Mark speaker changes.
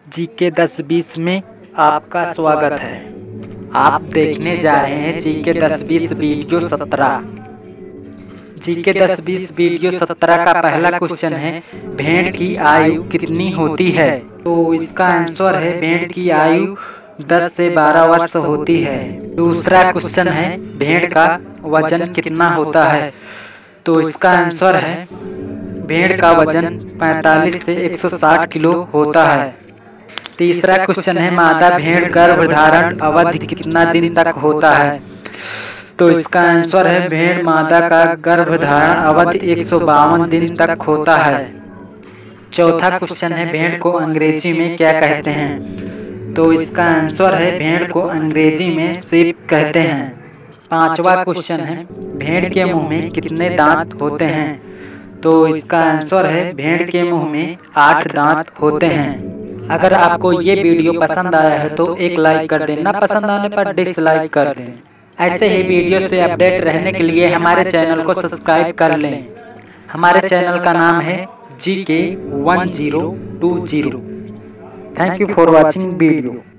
Speaker 1: GK 10-20 में आपका स्वागत है। आप देखने जा रहे हैं जीके 10-20 वीडियो 17। जीके 10-20 वीडियो 17 का पहला क्वेश्चन है, भेड़ की आयु कितनी होती है? तो इसका आंसर है भेड़ की आयु 10 से 12 वर्ष होती है। दूसरा क्वेश्चन है, भेड़ का वजन कितना होता है? तो इसका आंसर है भेड़ का वजन 45 से 160 किलो होता है। तीसरा क्वेश्चन है, मादा भेड़ गर्भधारण अवधि कितना दिन तक होता है? तो इसका आंसर है भेड़ मादा का गर्भधारण अवधि 152 दिन तक होता है। चौथा क्वेश्चन है, भेड़ को अंग्रेजी में क्या कहते हैं? तो इसका आंसर है भेड़ को अंग्रेजी में शीप कहते हैं। पांचवा क्वेश्चन है, भेड़ के मुंह में कितने दांत होते हैं? तो इसका आंसर है भेड़ के मुंह में 8 दांत होते हैं। अगर आपको ये वीडियो पसंद आया है तो एक लाइक कर दें, ना पसंद आने पर डिसलाइक कर दें। ऐसे ही वीडियो से अपडेट रहने के लिए हमारे चैनल को सब्सक्राइब कर लें। हमारे चैनल का नाम है GK1020। Thank you for watching video.